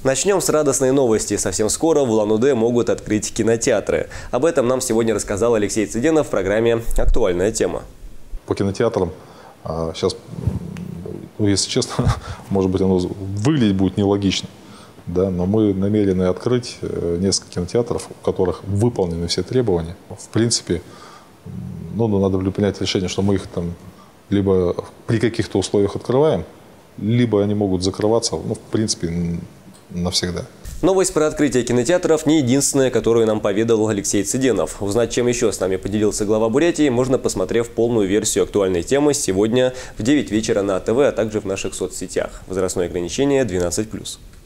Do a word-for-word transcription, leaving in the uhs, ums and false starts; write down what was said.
Начнем с радостной новости. Совсем скоро в Улан-Удэ могут открыть кинотеатры. Об этом нам сегодня рассказал Алексей Цыденов в программе «Актуальная тема». По кинотеатрам сейчас, ну, если честно, может быть, оно выглядеть будет нелогично, да, но мы намерены открыть несколько кинотеатров, у которых выполнены все требования. В принципе, ну, надо принять решение, что мы их там либо при каких-то условиях открываем, либо они могут закрываться, ну, в принципе, навсегда. Новость про открытие кинотеатров не единственная, которую нам поведал Алексей Цыденов. Узнать, чем еще с нами поделился глава Бурятии, можно, посмотрев полную версию актуальной темы сегодня в девять вечера на ТВ, а также в наших соцсетях. Возрастное ограничение двенадцать плюс.